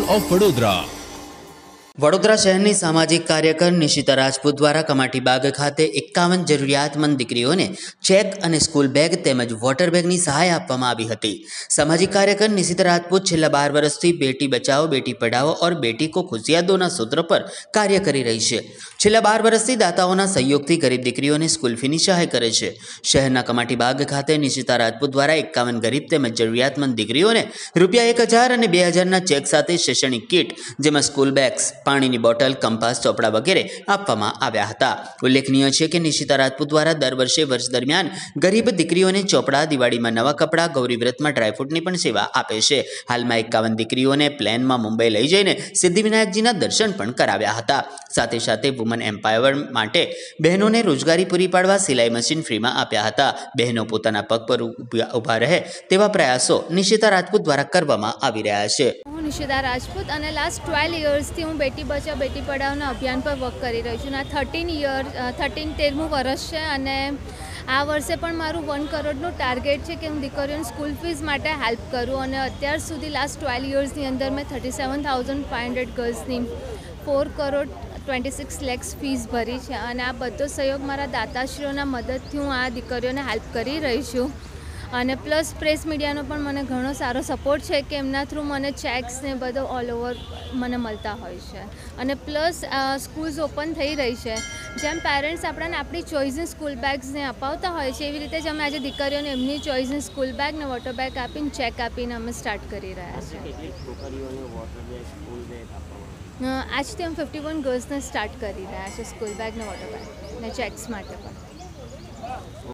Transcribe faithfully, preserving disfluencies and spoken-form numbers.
Of Vadodara. Vadodara શહેરની સામાજિક કાર્યકર નિશિતા રાજપૂત દ્વારા કમાટી બાગ ખાતે એકાવન જરૂરિયાતમંદ દીકરીઓને ચેક અને સ્કૂલ બેગ તેમજ વોટર બેગની સહાય આપવામાં આવી હતી। સામાજિક કાર્યકર નિશિતા રાજપૂત છેલ્લા બાર વર્ષથી બેટી બચાવો બેટી પઢાઓ और બેટી કો ખુશિયા દોના સૂત્ર પર કાર્ય કરી રહી છે। છેલ્લા બાર વર્ષથી દાતાઓના સહયોગથી ગરીબ દીકરીઓને સ્કૂલ ફીની સહાય કરે છે। શહેરના કમાટી બાગ ખાતે નિશિતા રાજપૂત દ્વારા એકાવન ગરીબ તેમજ જરૂરિયાતમંદ દીકરીઓને રૂપિયા એક હજાર અને બે હજારના ચેક સાથે શૈક્ષણિક કીટ જેમાં સ્કૂલ બેગ્સ पानी बोटल कंपास चोपड़ा वगैरह आपवामां आव्या हता। उल्लेखनीय है कि निशिता राजपूत द्वारा दर वर्षे वर्ष दरमियान गरीब दीकरीओने चोपड़ा दिवाड़ी में नवा कपड़ा गौरी व्रत में ड्रायफ्रूटनी पण सेवा आपे छे। हाल में एकावन दीकरीओने प्लेन में मुंबई लई जईने सिद्धिविनायकजीना दर्शन पण कराव्या हता। साथे साथे वुमन एम्पावर माटे बहनोने रोजगारी पूरी पाडवा सिलाई मशीन फ्री में आप्या हता। बहनों पोताना पग पर उभा रहे तेवा प्रयासों निशिता राजपूत द्वारा करवामां आवी रह्या छे। निशिता राजपूत અને લાસ્ટ ટ્વેલ્વ યર્સથી હું બેટી બચાવ બેટી પઢાઓના અભિયાન પર વર્ક કરી રહી છું। આ થર્ટીન યર થર્ટીન તેરમું વર્ષ છે અને આ વર્ષે પણ મારું વન કરોડનું ટાર્ગેટ છે કે હું દીકરીઓને સ્કૂલ ફીસ માટે હેલ્પ કરું અને અત્યાર સુધી લાસ્ટ ટ્વેલ્વ યર્સની અંદર મેં thirty seven thousand five hundred ગર્લ્સની four crore twenty six lakhs fees ભરી છે અને આ બધો સહયોગ મારા દાતાશ્રીઓના મદદથી હું આ દીકરીઓને હેલ્પ કરી રહી છું। અને પ્લસ પ્રેસ મીડિયાનો પણ મને ઘણો સારો સપોર્ટ છે કે એમના થ્રુ મને ચેક્સ ને બધો ઓલ ઓવર મને મળતા હોય છે। અને પ્લસ સ્કૂલ્સ ઓપન થઈ રહી છે, જેમ પેરેન્ટ્સ આપણને આપણી ચોઇસની સ્કૂલ બેગ્સને અપાવતા હોય છે એવી રીતે જ અમે આજે દીકરીઓને એમની ચોઇસની સ્કૂલ બેગ ને વોટર બેગ આપીને ચેક આપીને અમે સ્ટાર્ટ કરી રહ્યા છીએ। આજથી અમે ફિફ્ટી વન ગર્લ્સને સ્ટાર્ટ કરી રહ્યા છે સ્કૂલ બેગ ને વોટર બેગ ને ચેક્સ માટે પણ।